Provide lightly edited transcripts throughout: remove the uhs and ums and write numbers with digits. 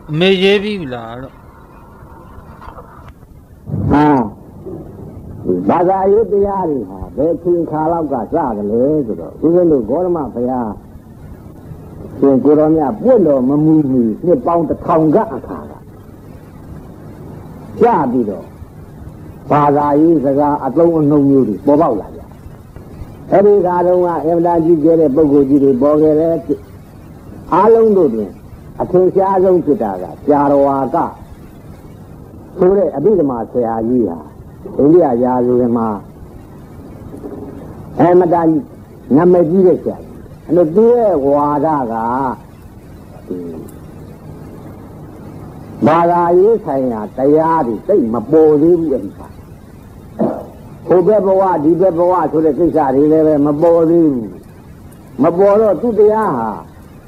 Maybe lad. Baza Yudi, Bekin Kalama Sutta, even the Kalama Sutta. In Gurania, Bulo, Mamumi, they bound the Tonga Akara. Yabido. Baza is a long no beauty, Bobola. Every Gadoma, every get a Bogoji, Bogeret, Along Dudin, a Tinshazo Kitaga, Yaroaka. Sure, a bit of Marcia, India Yazuma, Hamadan, Namaji, and the dear Wadaga. Bala is saying, Tayari, say, Mabodi. Obebawa, Dibebawa to the Kisari, Mabodi, Maboro to the Aha.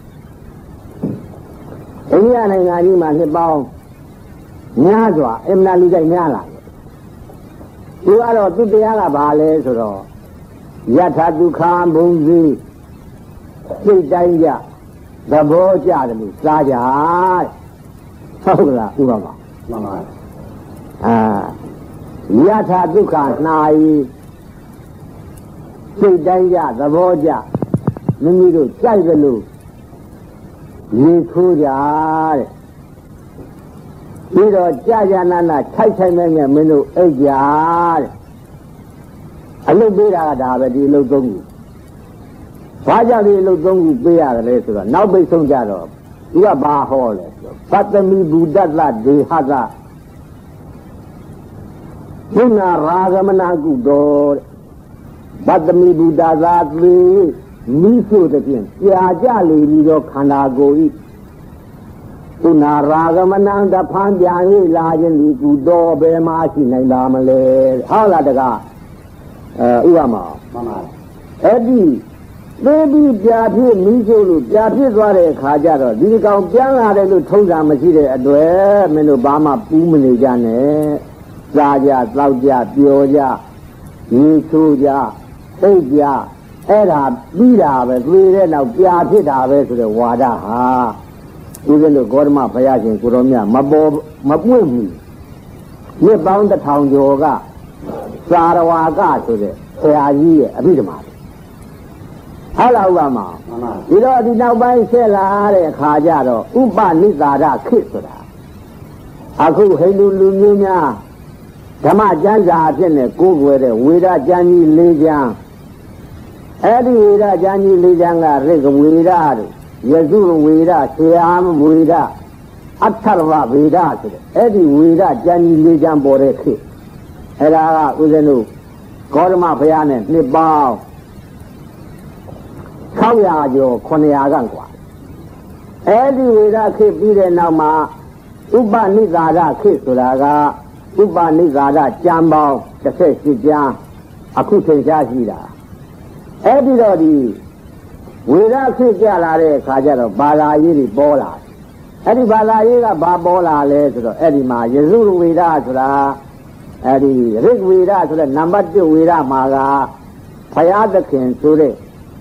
Indian and Anima, about Nazwa, Emnaliga Nala. You are to the Alabales or Yatatu Khan Bunzi, Sitanja, the Boja, Saja, Sola, Mama. Yatatu Khan, Nai, Sitanja, the Boja, Nimidu, Chagalu, Yikuja. Either Jajanana, Taitan, Menu, Aja. I look bit at Abadi Logongu. Fajari Logongu Bia Restaurant, now be some jaro. You are bar hall. But the me Buddha, the Haza. Puna Ragamanagu door. But the me Buddha, that me so the king. Yajali, you Kanago eat. Puna Ragamananda Pandya, largely good door, bear marching and lamale. How like the guy? Uama, Eddie, maybe Japi, Mizu, Japi, Ware, Kajaro, Dicam Jana, the Toga Masida, Adware, Menobama, Pumanijane, Raja, Claudia, Pioja, Nisuja, Eja, Eda, Bida, but we then now Japi, to the Wada, even the Gorma Payas Kuromia, Mabumi, we bound the town yoga. Sarawaga to the Sayaji, a bit of money. Hello, Rama. You know, the now by Sela, Kajaro, Uba Nizada, Kisura. Aku Helu Lumina, Tama Janja, Gugwere, Wida Jani Lijan, Eddie Wida Jani Lijanga, Rig Wida, Yazuru Wida, Siam Wida, Atarva Wida, Eddie Wida Jani Lijan Boreki. Era Uzenu, Gorma Piane, Nibao, Kayajo, Koneagangua. Eddie Wida keep Bide Nama, Uba Nizada Kisuraga, Uba Nizada Jambo, the Sesija, Akute Jazida. Eddie Lodi, Wida Kijala, Kajaro, Bala Yiri Bola. Eddie Bala Yira Babola, Eddie Ma, Yazuru Wida. Eddie, Rig Vida to the number 2 Vida Maga, Payadakin to the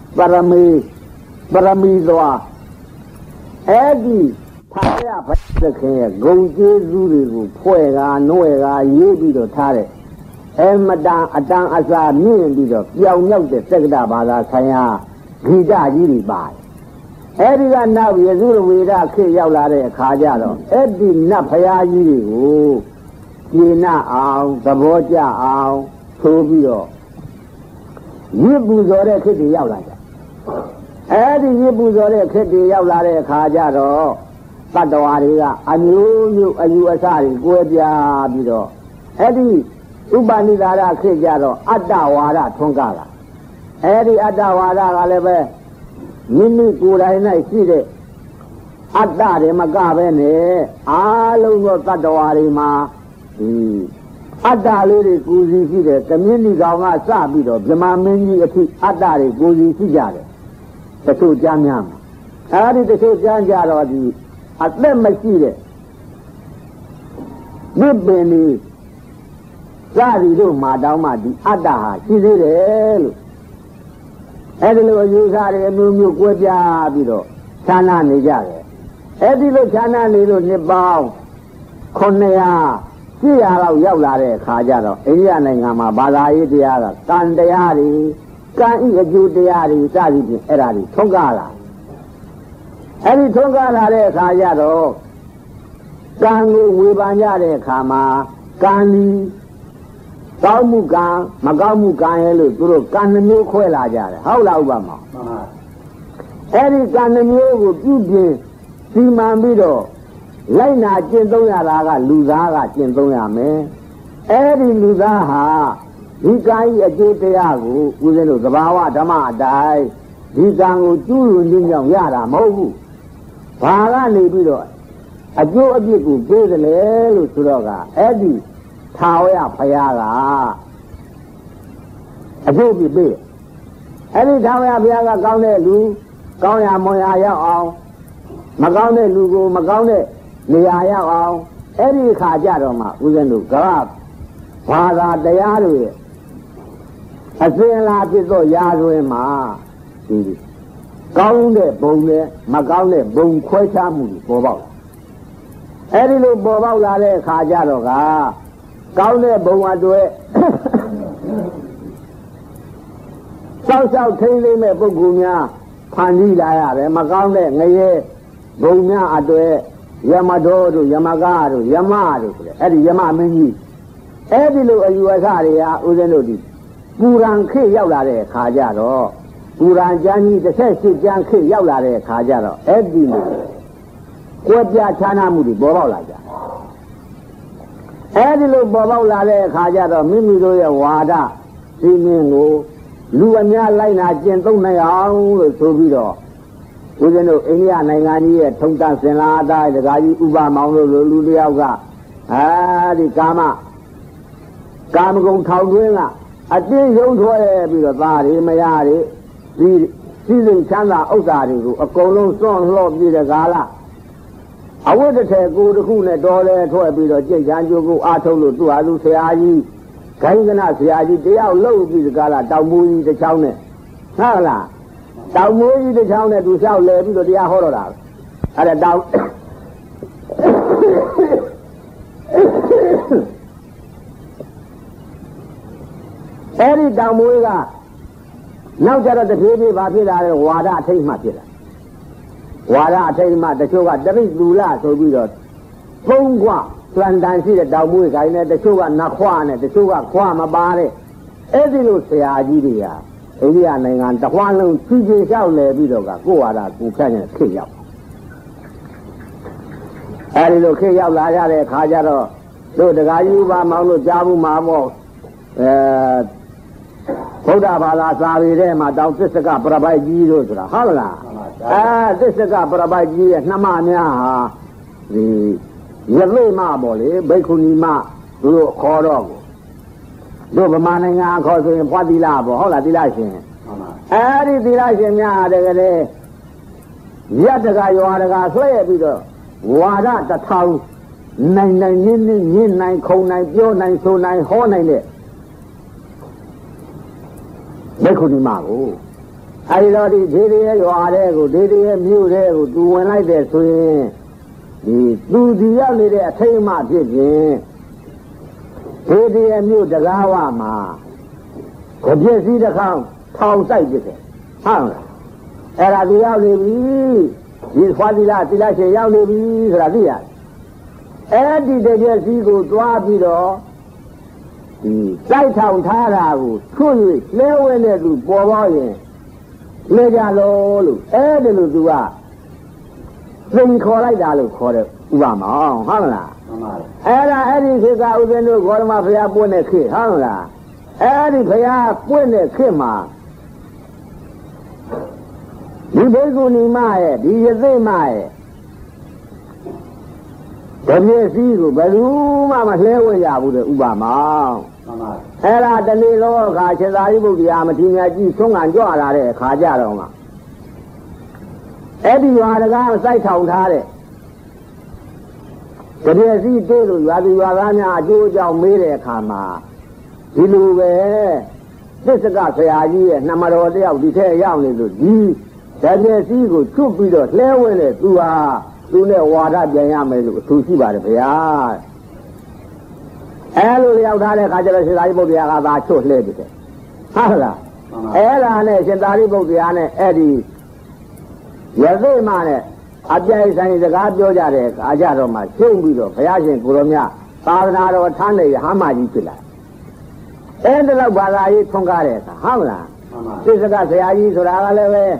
Baramizwa, Eddie, Paya Payadakin, Goji Zuru, Poega, Noega, Yebido Tare, Madan Adan Asa, Midido, Young the Segda Baga Saya, Gida Yiri Bai. Eddie now Yazuru Vida, Kayala, Kajaro, Eddie Napaya Yiri. Yina out, the Boja out, Tobio. Yibuzore Kitty Yalaja. Eddie Yibuzore Kitty Yalare Kajaro, Padawaria, and you Asari, Guebia Bido. Eddie Ubanidara Kijaro, Adawara Tongara. Eddie Adawara Aleve, Mini Guraina Side, Adare Magavene, Alu Padawari Ma. Adali Guzi, the community Ganga Sabido, the Mamini, Adari Guzi Jare, the two Jamiam. I did the two Janjaro, at them Maside. Nibeni Sari do Madama di Adaha, Chizil. Edelo Yusari, Mumu Guja Bido, Sana Nijare. Eddie lo chana nilu nipao, Konea, Siara Yavlare, Kajaro, Elianangama, Bala Idiara, Kandeari, Kan Judiari, Sadi, Erari, Tongala. Eddie Tongala, Kajaro, Kangu, Wibanyare, Kama, Kani, Gaumugan, Magamugan, Guru, Kanamu Kuela, how Laubama. Eddie Kanamu, you Simambido, Laina Chintoya, Luzaga, Chintoya, Eddie Luzaha, Hikai a Jutiago, within the Bawa Dama die, Hikangu, Juru, Yara, Mogu, Pala Libido, a Joe Abiku, Gazelle, Suroga, Eddie, Tawaya Payaga, a Joe Be. Eddie Tawaya Piaga, Gaune Lu, Gauya Moya. Magone Lugo, Magone, Liaya, Eddie Kajaroma, Uzenu, Garab, Father, Dayaru, a Zela Yaru Ma, Gaunde, Bone, Magone, Bone, Quetamu, Bobo. Eddie Bobo Lale Kajaroga, Gaune, Bona do it. South Taylor, Bogunia, Panila, Magone, Naye. Bonya Ade, Yamadoru, Yamagaru, Yamaru, Eddie Yamamini, Eddie Uasaria, Uzenodi, Puran K Yavlare, Kajaro, Puran Jani, the Sessi Jan K Yavlare, Kajaro, Eddie, Quaja Chanamudi, Bobolaja. Eddie Bobolare, Kajaro, Mimido, Wada, Simingo, Luania Lina, Gentona, Sovido. Uzeno, India, Nangani, Tonta Senada, the Gaji Uba Mauno, Luliaga, the Kama, Kamago Tauguena. I think you don't be the body, Mayari, the season Chana Osari, a Colo Stone Lord, the Gala. I want to take go to Kuna, Dole, to be the Janjo, Atolo, to Alu Seaji, Kangana Seaji, they are low, the Gala, Damu, the Chowne. Hala. Tao mới đi sau này tụi sao lệ bây giờ đi à hô rồi à là tao Eddie tao mới ra nấu cho nó được thế và thế là hòa ra thấy mà thế là hòa ra thấy mà để cho cái đấy đủ là rồi bây giờ phong qua toàn đàn sĩ là tao mới cái này để cho cái nạc khoa này để cho cái khoa mà ba này Eddie lúc xe gì đi à Eddie anh ngàn tập quan luôn chỉ sao lệ bây giờ cả cô à cô cái này khi nhau Eddie lúc khi nhau lại ra để khai ra rồi rồi để cái gì mà mau lúc cha bố mà bỏ Khoda bala sabi re mà tao tích cả prabai ji rồi ra hả là tích cả prabai ji nama nha ha thì nhật lệ mà bỏ lệ bây khu ni mà rồi khó đó rồi mà này ngang khó rồi phát đi la bỏ hả là đi la xin đi la xin nha đây cái nhất cái yo cái suy bây giờ hòa ra ta thâu này nhìn này không nàyပြောnày số này ho này nè mấy con đi mà cô, ai đó đi thế đấy hòa đấy cô, thế đấy miêu đấy cô, tu quan lại đấy rồi, thì tu đi ra đây đấy thấy mà thế gì, thế đấy miêu đã ra hoa mà, có chuyện gì đó không, thao say chứ thế, hả? Era đi ra đây đi khoa đi ra sẽ ra đây là gì à? Đi đây chuyện gì cô toa đi đó. Sai thằng tha ra cô, thôi leo lên để tụi bỏ bao nhiêu, leo ra lô luôn, để luôn tụi à, mình khó lại ra luôn khó đấy, uva mà, hả là, đi khi ta uống nước gọi mà phải buồn này khi, hả là, đi phải buồn này khi mà, đi bây giờ ni mà đi giờ mà cái gì cô, bây giờ mà leo lên ra bude uva mà. Era the little catches I will be amateur song and draw at it, Kajaroma. Eddie, you are the guy sight out had it. The dear sea table, rather you are Rana, Georgia, Mire, Kama. Ilu, this is a say, Namaro, the detail young little D. That dear sea good, 2 pesos, lay with it, 2 are သူနဲ့ဝါဒပြန်ရမယ်လို့အထူးရှိပါတယ်ဗျာအဲလိုလျောက်ထားတဲ့ခါကျတော့ရှင်သာရိပုတ္တရာကသာချွတ်လှဲတယ်ဟုတ်လားအဲ့ဒါနဲ့ရှင်သာရိပုတ္တရာနဲ့အဲ့ဒီရသေမနဲ့အပြိုင်ဆိုင်စကားပြောကြတဲ့အခါကျတော့မှရှင်းပြီးတော့ဘုရားရှင်ကိုရောမြတ်သာသနာတော်ထမ်းနေဟမ်းမကြီးဖြစ်လာအဲ့ဒါတော့ဘာသာရေးထွန်းကားတဲ့အခါဟုတ်လားသစ္စကဆရာကြီးဆိုတာကလည်းပဲ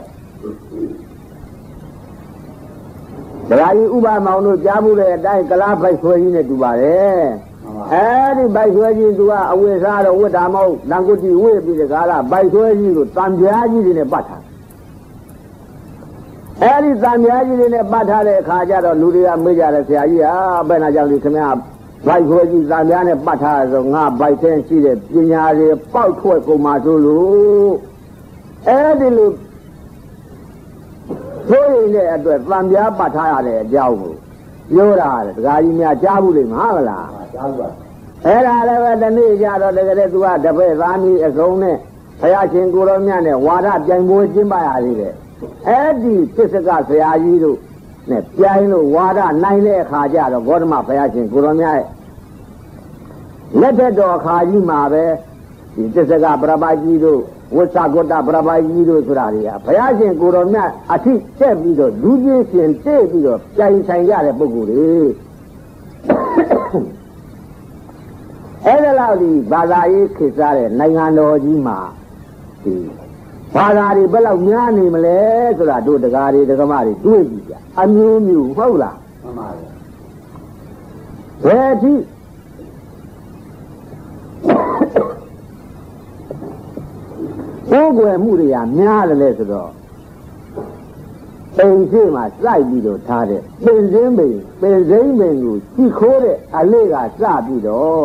ဆရာကြီးဥပမောင်တို့ကြားမှုတဲ့အတိုင်းကလားပိုက်ဆွဲကြီးနဲ့တူပါတယ်အဲဒီပိုက်ဆွဲကြီးသူကအဝိစားတော့ဝိတ္တာမဟုတ်တန်ကုတိဝိပြီးတကားလားပိုက်ဆွဲကြီးကိုတံပြားကြီးတွေနဲ့ပတ်ထားအဲဒီတံပြားကြီးတွေနဲ့ပတ်ထားတဲ့အခါကျတော့လူတွေကမေးကြတယ်ဆရာကြီးဟာဘယ်နာကြောင့်ဒီခင်ဗျာဘိုက်ခွဲကြီးတံပြားနဲ့ပတ်ထားဆိုငါဘိုက်ထဲရှိတဲ့ပညာတွေပေါက်ထွက်ကုန်မှာဆိုလို့အဲဒီလိုဆိုရင်လည်းအတွက်တံပြားပတ်ထားရတဲ့အကြောင်းကိုပြောတာလေဒကာကြီးများကြားဘူးလေမဟုတ်လားကြားပါအဲ့ဒါလည်းပဲဒီနေ့ကြတော့တကယ်တည်းသူကတပည့်သားမီးအစုံနဲ့ဘုရားရှင်ကိုရောမြတ်နဲ့ဝါဒပြိုင်ပွဲကျင်းပရသေးတယ်အဲ့ဒီသစ္စကဆရာကြီးတို့နဲ့ပြိုင်လို့ဝါဒနိုင်တဲ့အခါကျတော့ဂေါတမဘုရားရှင်ကိုရောမြတ်ရဲ့လက်ထက်တော်အခါကြီးမှာပဲဒီသစ္စကပရပိုက်ကြီးတို့ဝိသဂုတ္တပရပိုက်ကြီးတို့ဆိုတာတွေကဘုရားရှင်ကိုရောမြတ်အထိတက်ပြီးတော့လူကြီးရှင်တက်ပြီးတော့ပြိုင်ဆိုင်ကြတဲ့ပုဂ္ဂိုလ်တွေအဲ့ဒါလောက်ဒီဘာသာရေးခေတ်စားတဲ့နိုင်ငံတော်ကြီးမှာဒီဘာသာတွေဘယ်လောက်များနေမလဲဆိုတာတို့တရားတွေဒကမတွေတွေးကြည့်ကြအမျိုးမျိုးဟုတ်လားမှန်ပါဗျာဘယ်အထိကိုယ်ွယ်မှုတွေကများတယ်လေဆိုတော့အိမ်ရှိမှစိုက်ပြီးတော့ထားတဲ့ပင်စင်းပင်ကိုကြည့်ခိုးတဲ့အလေးကစပြီးတော့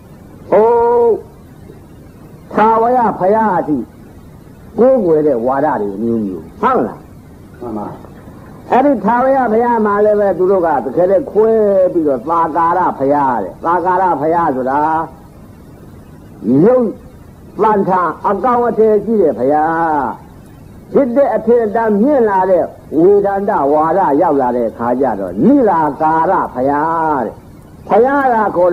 သာဝရဖယားအထိကိုယ်ွယ်တဲ့ဝါဒတွေမျိုးမျိုးဟုတ်လားမှန်ပါအဲ့ဒီသာဝရဖယားမှာလည်းပဲသူတို့ကတကယ်ခွဲပြီးတော့သာကာရဖယားတဲ့သာကာရဖယားဆိုတာရုပ်ပန်ထာအကောင်အထည်ရှိတဲ့ဖယားဖြစ်တဲ့အထည်တမ်းမြင့်လာတဲ့ဝေဒန္တဝါဒရောက်လာတဲ့ခါကျတော့နိလာကာရဖယားတဲ့ဖယားကခေါ်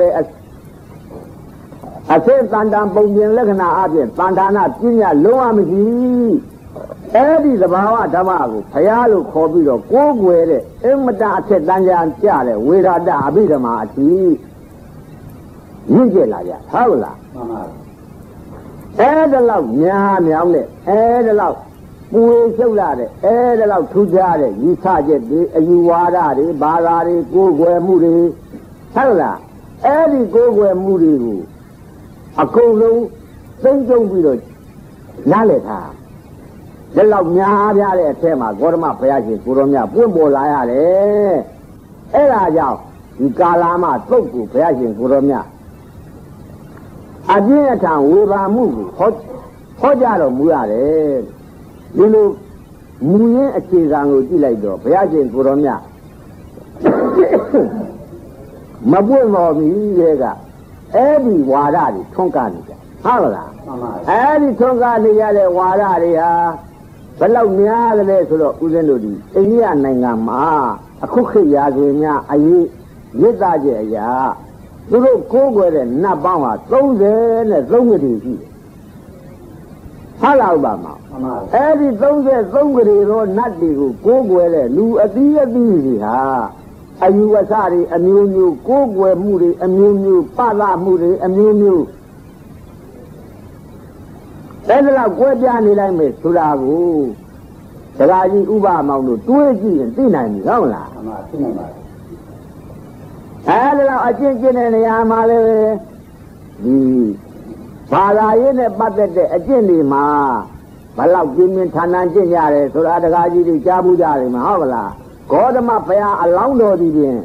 တဲ့အစေတန်တန်ပုံပြင်လက္ခဏာအပြင်တန်ဌာနပညာလုံးဝမရှိအဲ့ဒီသဘာဝဓမ္မကိုဖယားလို့ခေါ်ပြီးတော့ကိုးကွယ်တဲ့အမတအထက်တန်းကြကြတဲ့ဝေဒန္တအဘိဓမ္မာအထိရင့်ကျက်လာကြဟုတ်လားမှန်ပါအဲ့ဒါလောက်များမြောင်းတဲ့အဲ့ဒါလောက်ပူရှုပ်လာတဲ့အဲ့ဒါလောက်ထူးခြားတဲ့ယူဆချက်တွေအယူဝါဒတွေဘာသာတွေကိုယ်ွယ်မှုတွေဟုတ်လားအဲ့ဒီကိုယ်ွယ်မှုတွေကိုအကုန်လုံးသိမ့်ကျုံပြီးတော့နားလည်ထားဒီလောက်များပြားတဲ့အထက်မှာဂေါတမဘုရားရှင်ကိုရောမြတ်ပွင့်ပေါ်လာရတယ်အဲ့ဒါကြောင့်ဒီကာလာမသုတ်ကိုဘုရားရှင်ကိုရောမြတ်အပြင်းအထန်ဝေဘာမှုကိုဟောကြားတော်မူရတယ်ဒီလိုမူရင်းအခြေခံကိုကြည့်လိုက်တော့ဘုရားရှင်ကိုရောမြတ်မပွင့်တော်မီတဲ့ကအဲ့ဒီဝါဒတွေထွန်းကားနေကြဟုတ်လားမှန်ပါအဲ့ဒီထွန်းကားနေရတဲ့ဝါဒတွေဟာဘယ်လောက်များသလဲဆိုတော့ဦးဇင်းတို့ဒီအိန္ဒိယနိုင်ငံမှာအခုခေတ်ရာဇဝင်များအရေးရစ်သားချက်အရာသူတို့ကိုးကွယ်တဲ့နတ်ပေါင်းဟာ33ခုတည်းရှိတယ်ဟုတ်လားပါမအဲ့ဒီ33ခုတည်းသောနတ်တွေကိုကိုးကွယ်တဲ့လူအသီးတွေဟာအယူဝဆတွေအမျိုးမျိုးကိုးကွယ်မှုတွေအမျိုးမျိုးပသမှုတွေအမျိုးမျိုးအဲ့ဒါလောက်ကွဲပြားနေလိုက်မယ်ဆိုတာကိုဒကာကြီးဥပမောင်တို့တွေးကြည့်ရင်သိနိုင်ပြီဟုတ်လားမှန်ပါသိနိုင်ပါအဲ့ဒါလောက်အကျင့်ကျင့်တဲ့နေရာမှာလည်းဒီဘာသာရေးနဲ့ပတ်သက်တဲ့အကျင့်တွေမှာဘလောက်ပြင်းပြင်းထန်ထန်ကျင့်ကြတယ်ဆိုတာဒကာကြီးတွေကြားဘူးကြတယ်မဟုတ်လားဂေါတမဘုရားအလောင်းတော်ဒီပြင်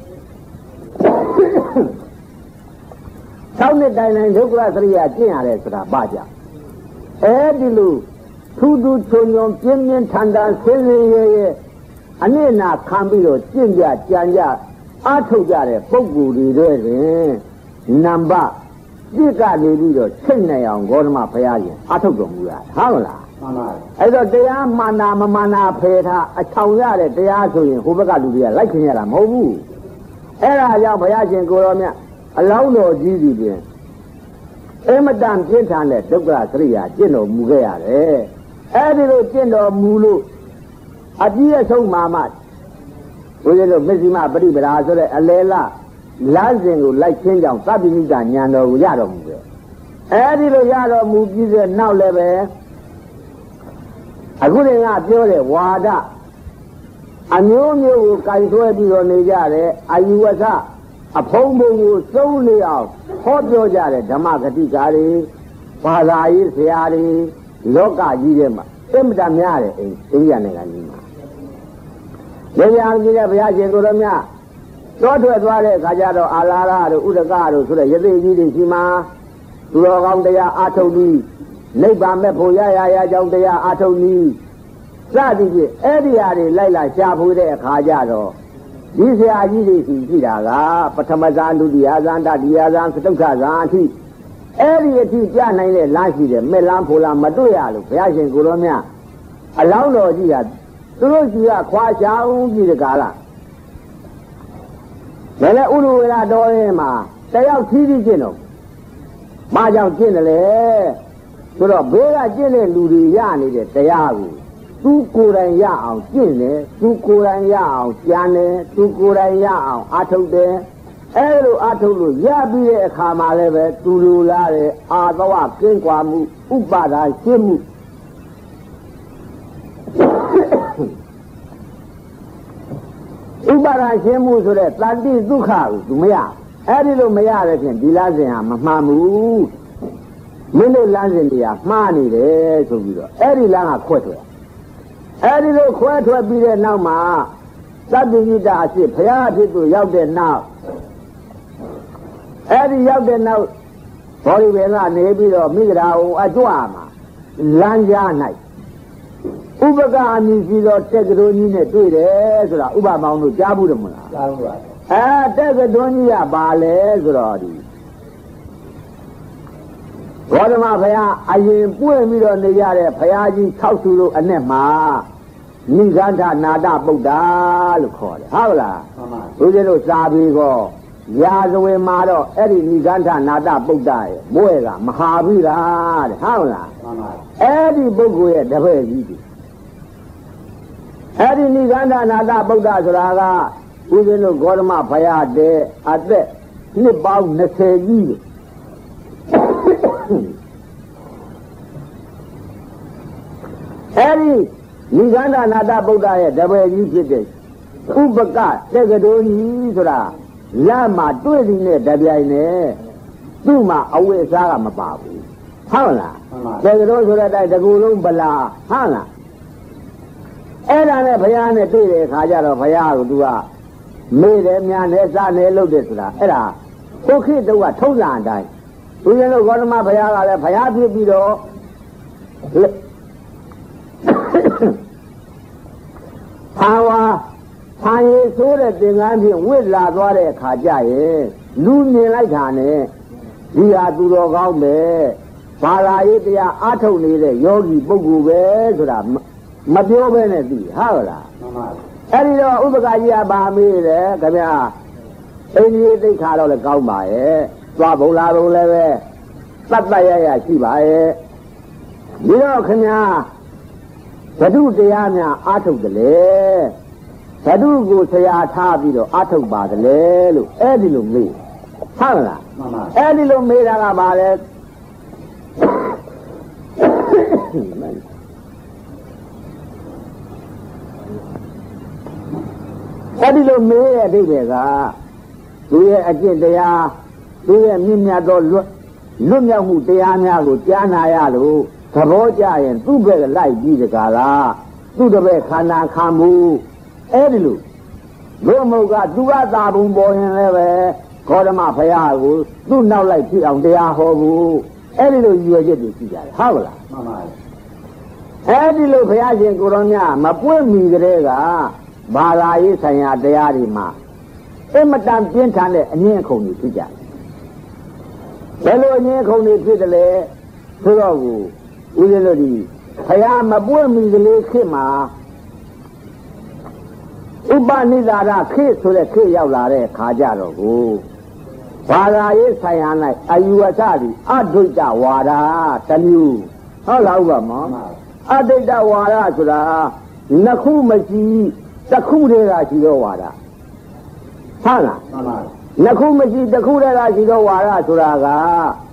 ၆နှစ်တိုင်တိုင်ဒုက္ခစရိယာကျင့်ရတယ်ဆိုတာပါကြအဲဒီလိုထူးထူးချွန်ချွန်ပြင်းပြင်းထန်ထန်ဆင်းရဲရဲအနစ်နာခံပြီးတော့ကျင့်ကြကြံကြအားထုတ်ကြတဲ့ပုဂ္ဂိုလ်တွေတဲ့တွင်နံပါတ်ပြစ်ကနေပြီးတော့ချိန်နိုင်အောင်ဂေါတမဘုရားရှင်အားထုတ်တော်မူရတယ်ဟုတ်လားမှအဲ့တော့တရားမာနာမမာနာဖယ်ထားအချောင်ရတဲ့တရားဆိုရင်ဟိုဘက်ကလူတွေကလိုက်ခင်ရတာမဟုတ်ဘူးအဲ့ဒါကြောင့်ဘုရားရှင်ကိုရောမြတ်အလောင်းတော်ကြီးစီပြင်အမတန်ပြင်းထန်တဲ့ဒုက္ခစရိယာကျင့်တော်မူခဲ့ရတယ်အဲ့ဒီလိုကျင့်တော်မူလို့အပြည့်အစုံမှာမှဘုရားတို့မစ္စည်းမပရိပဒါဆိုတဲ့အလဲလလမ်းစဉ်ကိုလိုက်ချင်းကြောင့်သဗ္ဗညုတဉာဏ်တော်ကိုရတော်မူတယ်အဲ့ဒီလိုရတော်မူပြီးတဲ့နောက်လည်းပဲအခုတည်းကပြောတဲ့ဝါဒအမျိုးမျိုးကိုကင်ဆွဲပြီးတော့နေကြတယ်အာယုဝဆအဖုံးဖုံကိုစုံးနေအောင်ဟောပြောကြတဲ့ဓမ္မဂတိကာတွေဘာသာရေးဆရာတွေလောကကြီးထဲမှာအင်မတန်များတယ်အိန္ဒိယနိုင်ငံကြီးမှာလေယာဉ်ကြီးတဲ့ဘုရားရှင်ကိုရောမြတ်တောထွက်သွားတဲ့အခါကျတော့အာလာရတို့ဥဒကတို့ဆိုတဲ့ယသိကြီးတွေရှိမှာသူတော်ကောင်းတရားအာထုတ်ပြီးနိဗ္ဗာန်မဲ့ဖို့ရကြောင်းတရားအာထုတ်ပြီးစသည်ဖြင့်အဲ့ဒီဟာတွေလိုက်လာရှားဖို့တဲ့အခါကျတော့ဒီဆရာကြီးတွေရှိကြတာကပထမဇန်ဒုတိယဇန်တတိယဇန်သတုဋ္ဌဇန်အထိအဲ့ဒီအထိပြနိုင်တဲ့လမ်းရှိတယ်မဲ့လမ်းဖို့လားမတွေ့ရလို့ဘုရားရှင်ကိုရောမြတ်အလောင်းတော်ကြီးကသူတို့ကြီးကခွာချောင်းကြီးတကားလားဒါလည်းဥရဝေရတော်ရင်မှာတယောက်ထီးထီးကျင့်တော့မကြောင့်ကျင့်တယ်လေဆိုတော့ဘေးကကျင့်တဲ့လူတွေရနေတဲ့တရားကိုသူကိုယ်တိုင်ရအောင်ကျင့်တယ်သူကိုယ်တိုင်ရအောင်ကြံတယ်သူကိုယ်တိုင်ရအောင်အာထုတ်တယ်အဲလိုအာထုတ်လို့ရပြီးတဲ့အခါမှာလည်းပဲသူလူလာတဲ့အာသဝကင်းကွာမှုဥပါဒါရှင်းမှုဥပါဒါရှင်းမှုဆိုတဲ့တန်တိဒုက္ခကိုသူမရအဲ့ဒီလိုမရတဲ့ဖြင့်ဒီလားစဉ်ဟာမမှန်ဘူးမင်းတို့လမ်းစဉ်တရားမှားနေတယ်ဆိုပြီးတော့အဲ့ဒီလမ်းကခွဲထွက်အဲ့ဒီလိုခွဲထွက်ပြီးတဲ့နောက်မှာသဗ္ဗညုတအဖြစ်ဘုရားအဖြစ်ကိုရောက်တဲ့နောက်အဲ့ဒီရောက်တဲ့နောက်ဘောဓိဘေကနေပြီးတော့မိဂရာကိုအကြွမှာလမ်းကြား၌ဥပကအမည်ရှိသောတက်ကတော်ကြီးနဲ့တွေ့တယ်ဆိုတာဥပမောင်တို့ကြားဘူးတယ်မလားကြားဘူးပါတက်ကတော်ကြီးကပါလဲဆိုတော့ဒီဘောဓမဘုရားအရင်ပွင့်ပြီးတော့နေရတဲ့ဘုရားကြီး6ဆူလို့အနဲ့မှာနိဂန္ဓနာတပုဒ္ဒါလို့ခေါ်တယ်ဟုတ်လားမှန်ပါဘုရားတို့စာပြီးကောရာဇဝင်မှာတော့အဲ့ဒီနိဂန္ဓနာတပုဒ္ဒါရဲ့ဘွဲကမဟာဗိရာတဲ့ဟုတ်လားမှန်ပါအဲ့ဒီပုဂ္ဂိုလ်ရဲ့တပည့်ကြီးဒီအဲ့ဒီနိဂန္ဓနာတပုဒ္ဒါဆိုတာကဘုရားတို့ဂေါတမဘုရားတဲ့အသက်နှစ်ပေါင်း20ကြီးလို့အဲ့ဒီနိဂန္ဓနာတပုဒ္ဒါရဲ့တပည့်ကြီးဖြစ်တဲ့ဥပကတက္ကတော်ကြီးဆိုတာလမ်းမှာတွေ့သည်နဲ့တပြိုင်နဲ့သူ့မှာအဝိအစားကမပါဘူးဟုတ်လားတက္ကတော်ဆိုတဲ့အတိုင်းတကူလုံးဗလာဟုတ်လားအဲ့ဒါနဲ့ဘုရားနဲ့တွေ့တဲ့အခါကျတော့ဘုရားကသူကမေးတယ်များတယ်စတယ်လုပ်တယ်ဆိုတာအဲ့ဒါခုခေတ်တုန်းကထုံးစံအတိုင်းဘုရားတို့ဂေါတမဘုရားကလည်းဘုရားဖြစ်ပြီးတော့ဖာရီဆိုးတဲ့သင်္ကန်းဖြင့်ဝစ်လာသွားတဲ့အခါကျရင်လူမြင်လိုက်တာနဲ့ဒီဟာသူတော်ကောင်းပဲဘာသာရေးတရားအားထုတ်နေတဲ့ယောဂီပုဂ္ဂိုလ်ပဲဆိုတာမပြောဘဲနဲ့သိဟုတ်လားမှန်ပါအဲ့ဒီတော့ဥပက္ခကြီးကပါမေးတယ်ခင်ဗျာအိန္ဒိယသိက္ခာတော့လည်းကောင်းပါရဲ့သွားဘုံလာဘုံလည်းပဲတတ်တရရရှိပါရဲ့ဒီတော့ခင်ဗျာဘဒုတရားများအားထုတ်တယ်လေဘဒုကိုဆရာထားပြီးတော့အားထုတ်ပါတယ်လေလို့အဲ့ဒီလိုမေးဟုတ်လားမှန်ပါအဲ့ဒီလိုမေးတာကပါလေအဲ့ဒီလိုမေးရဲ့အဓိပ္ပာယ်ကသူရဲ့အကျင့်တရားသူရဲ့မြင့်မြတ်သောလွတ်မြောက်မှုတရားများကိုကြားနာရလို့သဘောကျရင်သူ့ဘက်ကလိုက်ပြီးတကားလားသူ့တပည့်ခန္ဓာခံမှုအဲ့ဒီလိုဘုမဟုတ်ကသူကသာဘုံပေါ်ရင်လည်းပဲဂေါတမဘုရားကိုသူ့နောက်လိုက်ဖြစ်အောင်တရားဟောဖို့အဲ့ဒီလိုရွယ်ချက်တွေရှိကြတယ်ဟုတ်လားမှန်ပါရဲ့အဲ့ဒီလိုဘုရားရှင်ကိုရောမြတ်မပွင့်မီကလေးကဘာသာရေးဆိုင်ရာတရားတွေမှာအမတန်ပြင်းထန်တဲ့အငြင်းအခုံတွေဖြစ်ကြတယ်ဘယ်လိုအငြင်းအခုံတွေဖြစ်တယ်လဲဆိုတော့ကိုဦးဇင်းတို့ဒီพยามาบ้วนมีเลยขึ้นมาอุปนิสาระขึ้นสุดขึ้นยาวลาเร่ขาจารโอ้วาราเยสายานายอายุวัชรีอดุจวาราตนิวเขาเล่าว่ามั้งอดุจวาราสุดานักคู่ไม่ชีตะคู่เรื่องอะไรชีโรวาราใช่ไหมนักคู่ไม่ชีตะคู่เรื่องอะไรชีโรวาราสุดากา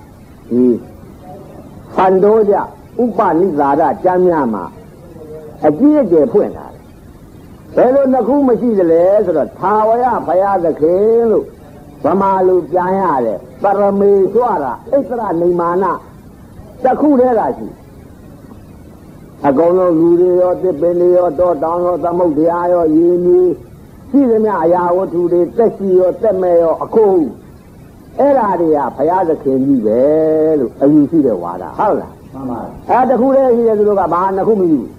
ฟันโดจอุปนิสาระจำยามาไอ้เจี๊ยเจี๊ยพูดอะไรแต่เรานักคู่ไม่ชีเลยสุดท้าวายาพยาตะเขลุพมาลูจายาเลยปรมีสวระอิสระนิมานะตะคู่เรื่องอะไรชีอากงเราลูเรียวติเป็นเรียวตัวดองเราตะมุกเดียร์ยีนีที่เรื่องอยาวัตถุเด็ดเตชีโยเตเมโยอคูเอราเดียพยาตะเขนကြီးပဲလို့အယူရှိတဲ့ဝါဒဟုတ်လားမှန်ပါတခုတည်းရှိတဲ့သူတို့ကဘာနှစ်ခုမယူ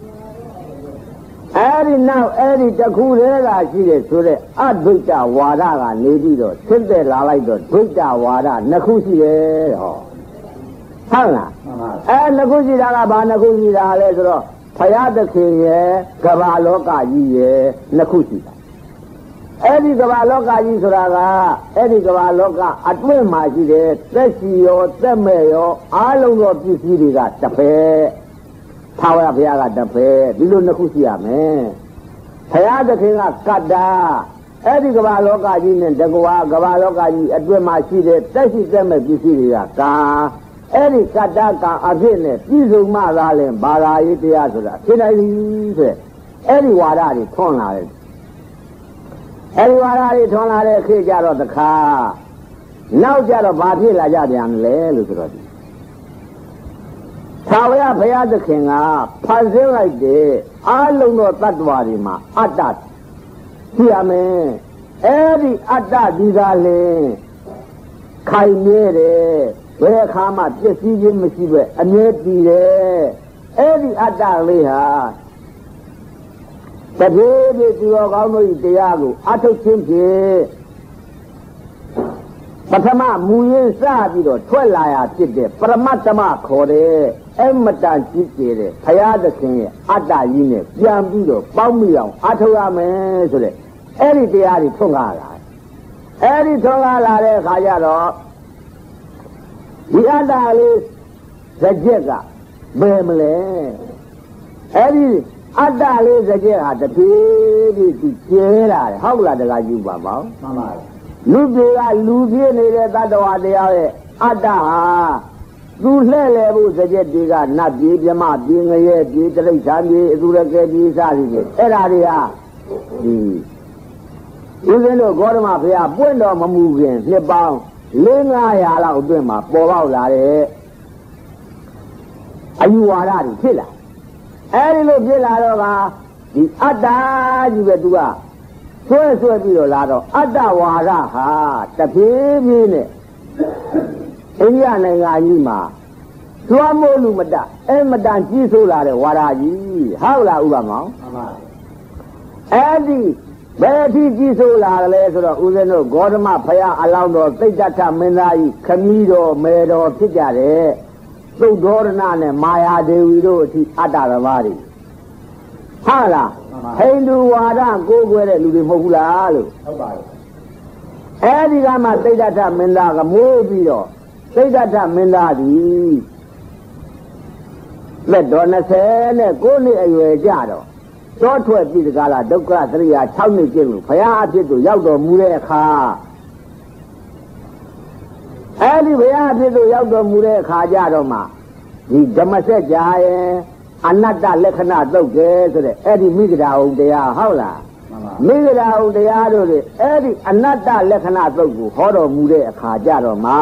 အဲ့ဒီနောက်အဲ့ဒီတခုတည်းကရှိတဲ့ဆိုတဲ့အဒိဋ္ဌဝါဒကနေပြီးတော့ဖြစ်တဲ့လာလိုက်တော့ဒိဋ္ဌဝါဒနှစ်ခုရှိတယ်ဟောဟုတ်လားအဲ့နှစ်ခုရှိတာကဘာနှစ်ခုရှိတာလဲဆိုတော့ဘုရားသခင်ရဲ့ကမ္ဘာလောကကြီးရဲ့နှစ်ခုရှိတာအဲ့ဒီကမ္ဘာလောကကြီးဆိုတာကအဲ့ဒီကမ္ဘာလောကအတွင်းမှာရှိတဲ့သက်ရှိရောသက်မဲ့ရောအားလုံးသောပစ္စည်းတွေကတစ်ဖက်ထာဝရဘုရားကတစ်ဖက်ဒီလိုနှစ်ခုရှိရမယ်ဘုရားသခင်ကကတ္တာအဲ့ဒီကမ္ဘာလောကကြီးနဲ့တကွာကမ္ဘာလောကကြီးအတွင်းမှာရှိတဲ့သက်ရှိသက်မဲ့ပစ္စည်းတွေကကာအဲ့ဒီကတ္တကအဖြစ်နဲ့ပြည်စုံမှသာလဲဘာသာရေးတရားဆိုတာဖြစ်နိုင်ပြီဆိုအဲ့ဒီဝါဒတွေထွန်းလာတယ်အဲ့ဒီဝါဒတွေထွန်းလာတဲ့ခေတ်ကြတော့တခါနောက်ကြတော့ဘာဖြစ်လာကြပြန်လဲလို့ဆိုတော့သာဝရဘုရားသခင်ကဖန်ဆင်းလိုက်တဲ့အားလုံးသောတ attva တွေမှာအတ္တရှိရမယ်အဲ့ဒီအတ္တဒီသာလဲခိုင်မြဲတယ်ဘယ်အခါမှပြည့်စည်ခြင်းမရှိပဲအမြဲတည်တယ်အဲ့ဒီအတ္တလေးဟာတပြေးပြေးသူတော်ကောင်းတို့၏တရားကိုအထုတ်ခြင်းဖြင့်ပထမမူရင်းစပြီးတော့ထွက်လာရဖြစ်တဲ့ပရမတ္တမခေါ်တဲ့အမတန်ကြီးကျယ်တဲ့ဘုရားသခင်ရဲ့အတ္တကြီးနဲ့ပြန်ပြီးတော့ပေါင်းမိအောင်အထုတ်ရမယ်ဆိုတဲ့အဲ့ဒီတရားတွေထွန်းကားလာအဲ့ဒီထွန်းကားလာတဲ့အခါကျတော့ဒီအတ္တလေးဇကြက်ကဘယ်မလဲအဲ့ဒီအတ္တလေးစကြက်ဟာတပြေးပြေးသူကျဲလာတယ်ဟုတ်လားတကကြီးပါပေါ့မှန်ပါလူတွေကလူပြည့်နေတဲ့တတ္တဝါတရားရဲ့အတ္တဟာသူလှဲ့လေဖို့စကြက်တွေကနတ်ပြေးပြမပြေးငရဲပြေးတိရစ္ဆာန်ပြေးအသူရကဲပြေးစားပြီးအဲ့ဒါတွေဟာဒီဦးဇင်းတို့ဂေါတမဘုရားပွင့်တော်မမူခင်နှစ်ပေါင်း400-500လောက်အတွင်းမှာပေါ်ပေါက်လာတဲ့အယူဝါဒတွေဖြစ်လာအဲ့ဒီလိုဖြစ်လာတော့ကဒီအတ္တကြီးပဲသူကဆွဲပြီးတော့လာတော့အတ္တဝါဒဟာတပြေးပြေးနဲ့အိန္ဒိယနိုင်ငံကြီးမှာကျွမ်းမိုးလူမတအဲ့မတန်ကြီးဆိုးလာတဲ့ဝါဒကြီးဟုတ်လားဥပမောင်မှန်ပါအဲ့ဒီဘယ်အထိကြီးဆိုးလာတယ်လဲဆိုတော့ဦးဇင်းတို့ဂေါတမဘုရားအလောင်းတော်သိတ္တထမင်းသားကြီးခမည်းတော်မေတော်ဖြစ်ကြတယ်သုဒ္ဓောရဏနဲ့မာယာဒေဝီတို့အထိအတ္တသမားတွေဟုတ်လားဟိန္ဒူဝါဒကိုးကွယ်တဲ့လူတွေမဟုတ်ဘူးလားလို့ဟုတ်ပါဘူးအဲဒီကမှသိတ္တထမင်းသားကမိုးပြီးတော့သိတ္တထမင်းသားသည်လက်တော်29နှစ်အရွယ်ကြတော့တောထွက်ပြီးတကားလားဒုက္ခသရိယာ6နှစ်ကျင့်လို့ဘုရားအဖြစ်သို့ရောက်တော်မူတဲ့အခါအဲဒီဘုရားအဖြစ်သို့ရောက်တော်မူတဲ့အခါကြတော့မှဒီဓမ္မစကြာရဲ့အနတ္တလက္ခဏာသုတ်ကဲဆိုတဲ့အဲ့ဒီမိဂဒာဟုတရားဟုတ်လားမိဂဒာဟုတရားတို့လေအဲ့ဒီအနတ္တလက္ခဏာသုတ်ကိုဟောတော်မူတဲ့အခါကြတော့မှ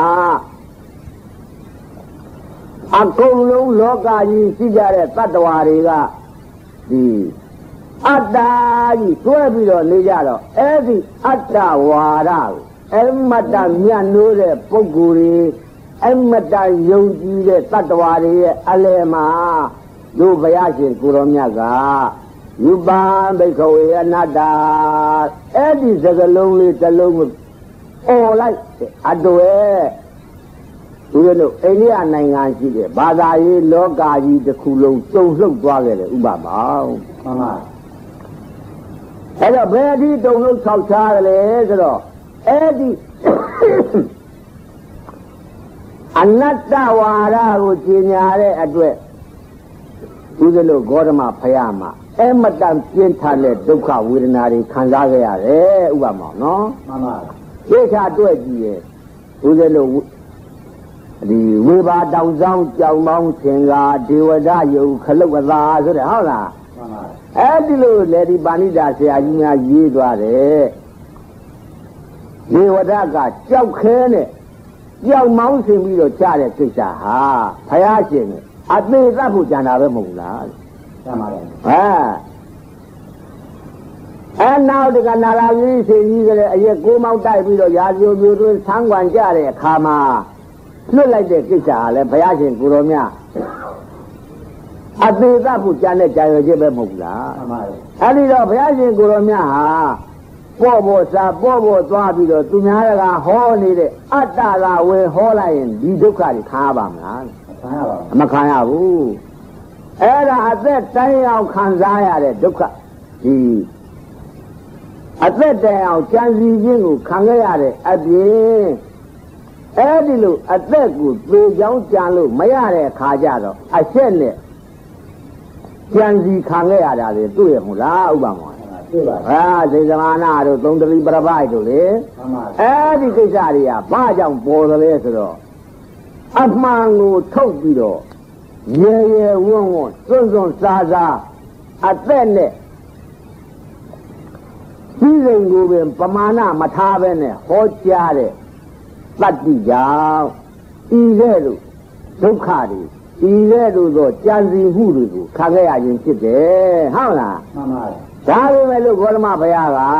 အကုန်လုံးလောကကြီးရှိကြတဲ့တ attva တွေကဒီအတ္တကြီးတွဲပြီးတော့နေကြတော့အဲ့ဒီအတ္တဝါဒကိုအမတ္တမြတ်နိုးတဲ့ပုဂ္ဂိုလ်တွေအမတ္တယုံကြည်တဲ့တ attva တွေရဲ့အလယ်မှာတို့ဘုရားရှင်ကိုရောမြတ်ကယူပံဘိက္ခဝေအနတ္တအဲ့ဒီစကလုံးလေးတစ်လုံးကိုအော်လိုက်အတွေ့ဦးဇင်းတို့အိန္ဒိယနိုင်ငံရှိတဲ့ဘာသာရေးလောကကြီးတစ်ခုလုံးတုံ့လှုပ်သွားခဲ့တယ်ဥပမာမှန်ပါအဲ့တော့ဘယ်ဒီတုံ့လှုပ်ဆောက်ချားတယ်လဲဆိုတော့အဲ့ဒီအနတ္တဝါဒကိုကျင်ညာတဲ့အတွက်ဦးဇင်းတို့ဂေါတမဖယားမှာအမတန်ပြင်းထန်တဲ့ဒုက္ခဝေဒနာတွေခံစားခဲ့ရတယ်ဥပမာနော်မှန်ပါသိချာတွေ့ကြည့်ရဲ့ဦးဇင်းတို့ဒီဝေဘာတောင်ဆောင်ကြောင်မောင်းသင်္ကာဒေဝဒယုခလုတ်အသာဆိုတဲ့ဟုတ်လားမှန်ပါအဲ့ဒီလိုလေဒီပါဏိတာဆရာကြီးများရေးသွားတယ်ဒေဝဒကကြောက်ခဲနဲ့ကြောင်မောင်းဆင်ပြီးတော့ကြားတဲ့ကိစ္စဟာဘုရားရှင်အသေးသတ်ဖို့ကြံတာပဲမဟုတ်လားမှန်ပါတယ်နောက်တကနာလာကြီးရှင်ကြီးကလည်းအရက်ကိုမောက်တိုက်ပြီးတော့ရာဇိုမျိုးတွင်ဆန်းကွန်ကြတဲ့အခါမှာလွတ်လိုက်တဲ့ကိစ္စဟာလည်းဘုရားရှင်ကိုရောမြတ်အသေးသတ်ဖို့ကြံတဲ့ကြာရွယ်ချက်ပဲမဟုတ်လားမှန်ပါတယ်အဲ့ဒီတော့ဘုရားရှင်ကိုရောမြတ်ဟာပေါ့ပေါ့စားပေါ့ပေါ့သွားပြီးတော့သူများကဟောနေတဲ့အတ္တကဝေဟောလိုက်ရင်ဒီဒုက္ခတွေခံရပါမလားမခံရဘူးအဲ့ဒါအသက်တိုင်းအောင်ခံစားရတဲ့ဒုက္ခဒီအသက်တိုင်းအောင်ကြံစည်ခြင်းကိုခံခဲ့ရတဲ့အပြင်အဲ့ဒီလိုအသက်ကိုသေချောင်းကြံလို့မရတဲ့အခါကျတော့အဆက်နဲ့ကြံစည်ခံခဲ့ရတာလေတွေ့ရမလားဥပမာတွေ့ပါစေသမာနာတို့သုံးတတိပရပိုက်တို့လေအဲ့ဒီကိစ္စတွေကဘာကြောင့်ပေါ်သလဲဆိုတော့အမှန်ကိုထုတ်ပြီးတော့ရေရေဝုန်းဝုန်းစွန့်စွန့်စားစားအသက်နဲ့ဒီစိန်ကိုပင်ပမာဏမထားပဲနဲ့ဟောကြားတဲ့တတ္တိကြောင့်ဤတဲ့တို့ဒုက္ခတွေဤတဲ့တို့သောကြံစည်မှုတွေကိုခံခဲ့ရခြင်းဖြစ်တယ်ဟုတ်လားမှန်ပါတယ်ဒါပေမဲ့လို့ဂေါတမဘုရားက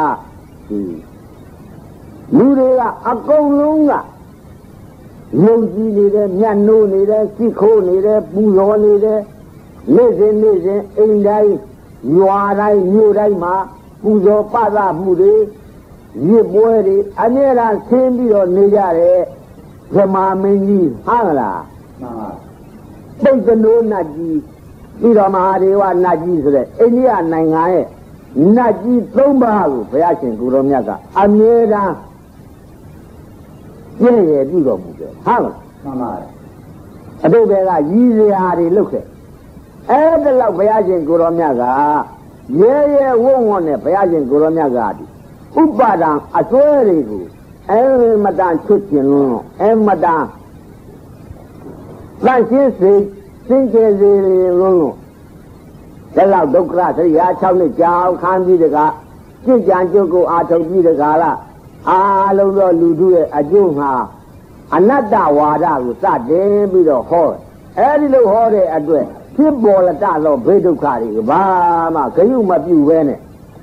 လူတွေကအကုန်လုံးကယုံကြည်နေတယ်မျက်နှိုးနေတယ်စိတ်ခိုးနေတယ်ပူဇော်နေတယ်နေ့စဉ်အိမ်တိုင်းရွာတိုင်းမြို့တိုင်းမှာပူဇော်ပသမှုတွေရစ်ပွဲတွေအမြဲတမ်းဆင်းပြီးတော့နေကြတယ်ဓမ္မမင်းကြီးဟုတ်လားမှန်ပါပိတ်ကနိုးနတ်ကြီးပြီးတော့မဟာဒေဝနတ်ကြီးဆိုတဲ့အိန္ဒိယနိုင်ငံရဲ့နတ်ကြီး၃ပါးကိုဘုရားရှင်ကိုရောမြတ်ကအမြဲတမ်းပြည့်ရပြုတော်မူတယ်ဟုတ်လားမှန်ပါတယ်အတုဘကရည်စရာတွေလုပ်ခဲ့အဲ့ဒါလောက်ဘုရားရှင်ကိုရောမြတ်ကရဲရဲဝုန်းဝုန်းနဲ့ဘုရားရှင်ကိုရောမြတ်ကဥပါဒံအစွဲတွေကိုအမတန်ချွတ်ကျင်လို့အမတန်သန့်ရှင်းစေစင်ကြယ်စေလို့ဒါလောက်ဒုက္ခသရိယာ6နှစ်ကြာခံပြီးတကကြည်ကြံကြုတ်ကိုအာထုတ်ပြီးတကလားအားလုံးသောလူတို့ရဲ့အကျိုးမှာအနတ္တဝါဒကိုစတင်ပြီးတော့ဟောအဲ့ဒီလိုဟောတဲ့အတွက်ဖြစ်ပေါ်လာသောဘေးဒုက္ခတွေကဘာမှဂရုမပြုဘဲနဲ့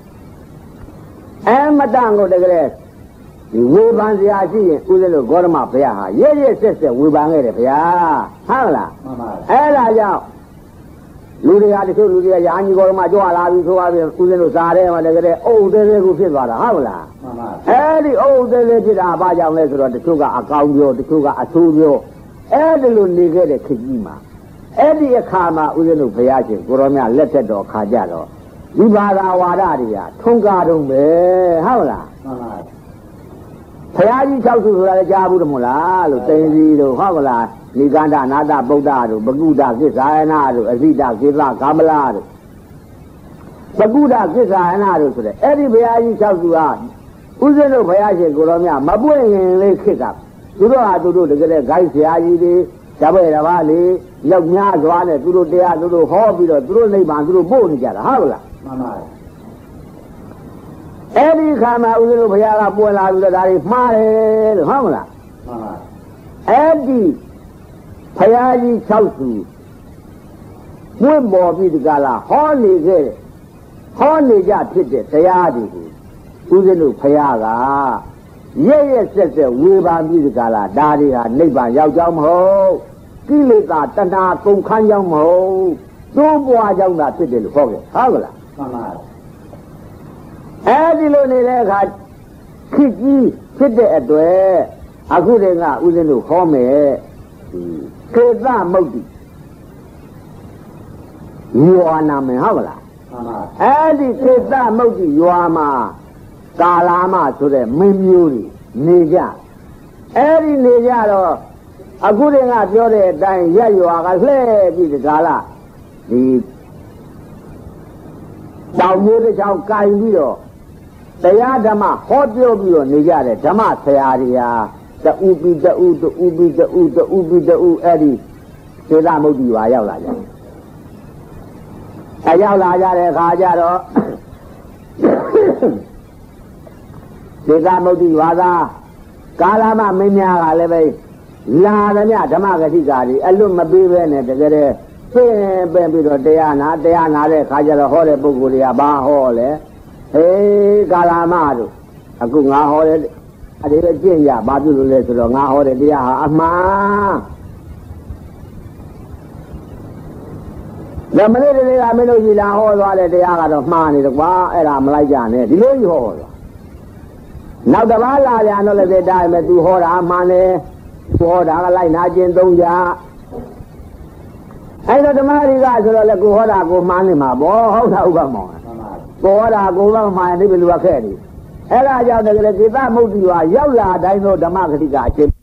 အမတန်ကိုတကယ်ဒီဝေဖန်စရာရှိရင်ဦးဇင်းတို့ဂေါတမဘုရားဟာရဲရဲဆက်ဆက်ဝေဖန်ခဲ့တယ်ဗျာဟုတ်လားမှန်ပါအဲ့ဒါကြောင့်လူတွေကတချို့လူတွေကရာညီကောမှကြွလာပြီဆိုပါပြီဦးဇင်းတို့စားတယ်မှာတကယ်အုပ်သေးသေးကိုဖြစ်သွားတာဟုတ်လားမှန်ပါအဲ့ဒီအုပ်သေးသေးဖြစ်တာဘာကြောင့်လဲဆိုတော့တချို့ကအကောင်းပြောတချို့ကအဆိုးပြောအဲ့ဒီလိုနေခဲ့တဲ့ခေတ်ကြီးမှာအဲ့ဒီအခါမှာဦးဇင်းတို့ဘုရားရှင်ကိုရောမြတ်လက်ထက်တော်ခါကြတော့ဒီဘာသာဝါဒတွေကထုံးကားတော့ပဲဟုတ်လားမှန်ပါဘုရားကြီး၆ဆူဆိုတာလည်းကြားဘူးတယ်မို့လားလို့သိသိတို့ဟုတ်ကလားနိကန္ဒနာတဗုဒ္ဓတို့ဘဂုဒကိစ္ဆာယနာတို့အဇိတကိသကာမလာတို့ဘဂုဒကိစ္ဆာယနာတို့ဆိုတဲ့အဲ့ဒီဘုရားကြီး၆ဆူကဦးဇင်းတို့ဘုရားရှင်ကိုရောမြတ်မပွင့်ရင်လေးခေတ်ကသူတို့ဟာသူတို့တကယ်ဂိုက်ဆရာကြီးတွေတပည့်တော်ပါလေရောက်များစွာနဲ့သူတို့တရားသူတို့ဟောပြီးတော့သူတို့နိဗ္ဗာန်သူတို့ပို့နေကြတာဟုတ်လားမှန်ပါတယ်အဲ့ဒီခါမှာဦးဇင်းတို့ဘုရားကပွင့်လာပြီးတော့ဒါတွေမှားတယ်လို့ဟုတ်မလားမှန်ပါအဲ့ဒီဘုရားကြီး၆ဆူပွင့်ပေါ်ပြီးဒီကလာဟောနေခဲ့ဟောနေကြဖြစ်တဲ့တရားတွေကိုဦးဇင်းတို့ဘုရားကရဲရဲဆက်ဆက်ဝေဖန်ပြီးဒီကလာဒါတွေဟာနိဗ္ဗာန်ရောက်ကြောင်းမဟုတ်ကိလေသာတဏှာကုန်ခန်းကြောင်းမဟုတ်တိုးပွားကြောင်းသာဖြစ်တယ်လို့ဟောခဲ့ဟုတ်ကလားမှန်ပါအဲဒီလိုနေတဲ့အခါခေတ်ကြီးဖြစ်တဲ့အတွက်အခုတည်းကဦးဇင်းတို့ဟောမယ်ခေသမုတ်တိရွာနာမည်ဟုတ်လားအဲ့ဒီခေသမုတ်တိရွာမှာကာလာမဆိုတဲ့မင်းမျိုးတွေနေကြအဲ့ဒီနေကြတော့အခုတည်းကပြောတဲ့အတိုင်းရက်ရွာကလှဲ့ပြီးဒီကာလဒီတောင်မျိုးတစ်ချောင်းကင်ပြီးတော့တရားဓမ္မဟောပြောပြီးတော့နေကြတယ်ဓမ္မဆရာတွေဟာတူပြီးတူတူပြီးတူတူပြီးတူအဲ့ဒီသေသမုတ်တိရွာရောက်လာကြတယ်ရောက်လာကြတဲ့အခါကျတော့သေသမုတ်တိရွာသားကာလမမင်းများကလည်းပဲလာသမျှဓမ္မဂတိကာတွေအလွတ်မပေးပဲနဲ့တကယ်တည်းပင်ပြီးတော့တရားနာတဲ့အခါကျတော့ဟောတဲ့ပုဂ္ဂိုလ်တွေကဘာဟောလဲဟေးကာလမတို့အခုငါဟောတဲ့အဲ့ဒီကျင့်ရဘာပြုလို့လဲဆိုတော့ငါဟောတဲ့တရားဟာအမှန်ဒါမနေ့တည်းကမင်းတို့ကြီးလာဟောသွားတဲ့တရားကတော့မှားနေတယ်ကွာအဲ့ဒါမလိုက်ကြနဲ့ဒီလိုကြီးဟောသွားနောက်တစ်ပါးလာပြန်တော့လည်းဒီတိုင်းပဲသူဟောတာမှန်တယ်သူဟောတာကလိုက်နာကျင်သုံးကြအဲ့တော့ဓမ္မရိကဆိုတော့လေကိုဟောတာကိုမှားနေမှာပေါ့ဟုတ်တာဥပ္ပမောကိုဟောတာကိုမှမှားရင်ဒီဘယ်လိုခက်နေအဲ့ဒါကြောင့်တကယ်ဒေသမုတ်တိကရောက်လာတိုင်းတော့ဓမ္မဂတိကအချင်း